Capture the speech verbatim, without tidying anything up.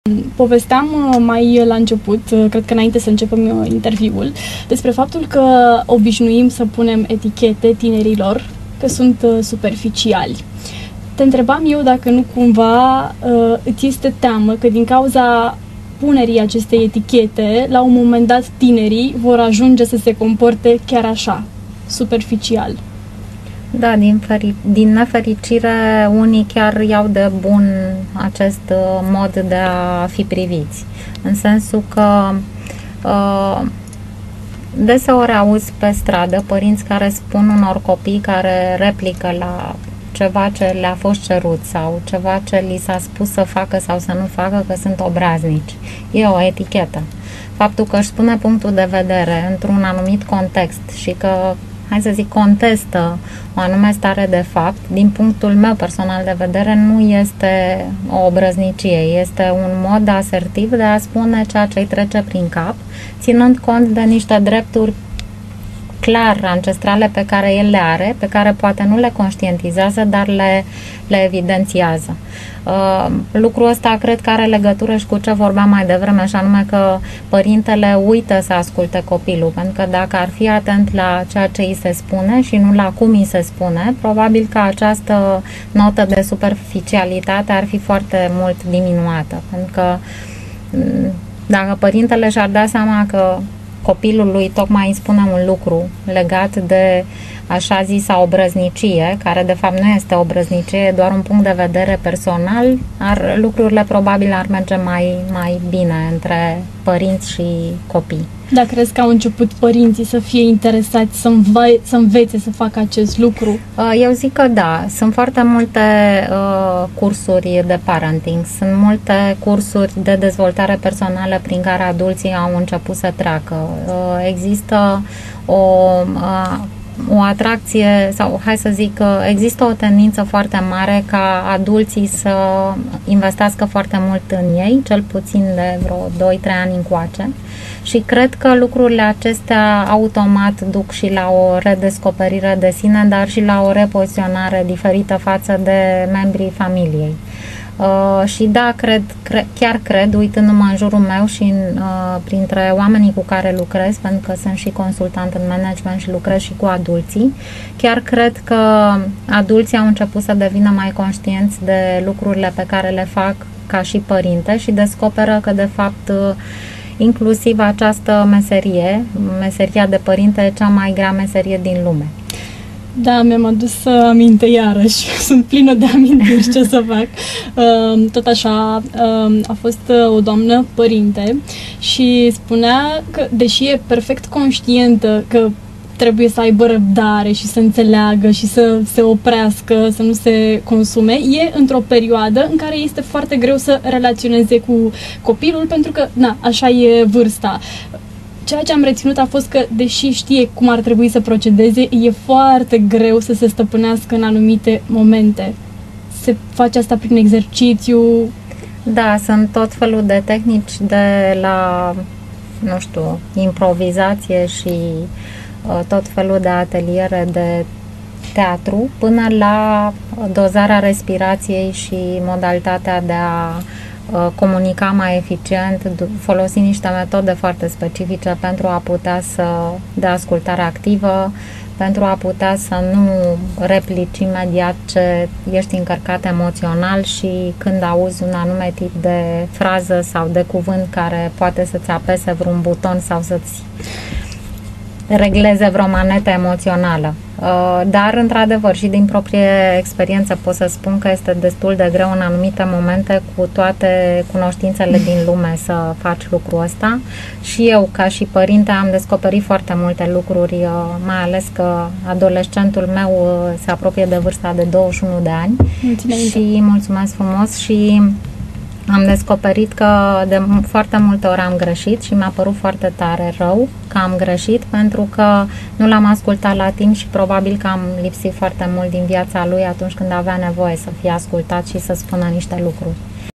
Povesteam mai la început, cred că înainte să începem interviul, despre faptul că obișnuim să punem etichete tinerilor, că sunt superficiali. Te întrebam eu dacă nu cumva îți este teamă că din cauza punerii acestei etichete, la un moment dat tinerii vor ajunge să se comporte chiar așa, superficial. Da, din, feri- din nefericire, unii chiar iau de bun acest mod de a fi priviți. În sensul că uh, deseori auzi pe stradă părinți care spun unor copii care replică la ceva ce le-a fost cerut sau ceva ce li s-a spus să facă sau să nu facă, că sunt obraznici. E o etichetă. Faptul că își spune punctul de vedere într-un anumit context și că, hai să zic, contestă o anume stare de fapt, din punctul meu personal de vedere, nu este o obrăznicie, este un mod asertiv de a spune ceea ce îi trece prin cap, ținând cont de niște drepturi clar ancestrale pe care el le are, pe care poate nu le conștientizează, dar le, le evidențiază. Uh, lucrul ăsta cred că are legătură și cu ce vorbeam mai devreme, și anume că părintele uită să asculte copilul, pentru că dacă ar fi atent la ceea ce îi se spune și nu la cum îi se spune, probabil că această notă de superficialitate ar fi foarte mult diminuată, pentru că dacă părintele și-ar da seama că copilul lui tocmai îi spune un lucru legat de așa zisa obrăznicie, care de fapt nu este obrăznicie, e doar un punct de vedere personal, ar, lucrurile probabil ar merge mai, mai bine între părinți și copii. Dar crezi că au început părinții să fie interesați să, înve- să învețe să facă acest lucru? Eu zic că da. Sunt foarte multe uh, cursuri de parenting, sunt multe cursuri de dezvoltare personală prin care adulții au început să treacă. Uh, există o... Uh, o atracție, sau hai să zic că există o tendință foarte mare ca adulții să investească foarte mult în ei, cel puțin de vreo doi trei ani încoace, și cred că lucrurile acestea automat duc și la o redescoperire de sine, dar și la o repoziționare diferită față de membrii familiei. Uh, și da, cred, cre, chiar cred, uitându-mă în jurul meu și în, uh, printre oamenii cu care lucrez, pentru că sunt și consultant în management și lucrez și cu adulții, chiar cred că adulții au început să devină mai conștienți de lucrurile pe care le fac ca și părinte și descoperă că de fapt uh, inclusiv această meserie, meseria de părinte, e cea mai grea meserie din lume. Da, mi-am adus aminte iarăși. Sunt plină de amintiri, ce să fac. Tot așa, a fost o doamnă părinte și spunea că, deși e perfect conștientă că trebuie să aibă răbdare și să înțeleagă și să se oprească, să nu se consume, e într-o perioadă în care este foarte greu să relaționeze cu copilul, pentru că, na, așa e vârsta. Ceea ce am reținut a fost că, deși știe cum ar trebui să procedeze, e foarte greu să se stăpânească în anumite momente. Se face asta prin exercițiu. Da, sunt tot felul de tehnici, de la, nu știu, improvizație și uh, tot felul de ateliere de teatru, până la dozarea respirației și modalitatea de a comunica mai eficient, folosi niște metode foarte specifice pentru a putea să dea ascultare activă, pentru a putea să nu replici imediat ce ești încărcat emoțional și când auzi un anume tip de frază sau de cuvânt care poate să-ți apese vreun buton sau să-ți regleze vreo manetă emoțională. Dar, într-adevăr, și din proprie experiență pot să spun că este destul de greu în anumite momente, cu toate cunoștințele din lume, să faci lucrul ăsta. Și eu, ca și părinte, am descoperit foarte multe lucruri, mai ales că adolescentul meu se apropie de vârsta de douăzeci și unu de ani. Mulțumesc. Și mulțumesc frumos și am descoperit că de foarte multe ori am greșit și mi-a părut foarte tare rău că am greșit, pentru că nu l-am ascultat la timp și probabil că am lipsit foarte mult din viața lui atunci când avea nevoie să fie ascultat și să spună niște lucruri.